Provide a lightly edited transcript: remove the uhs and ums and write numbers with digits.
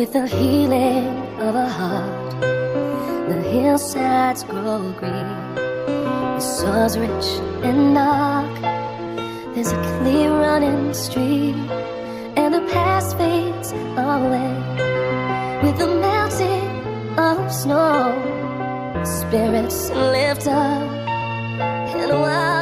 With the healing of a heart, the hillsides grow green. The soil's rich and dark. There's a clear running stream, and the past fades away with the melting of snow. Spirits lift up and wild.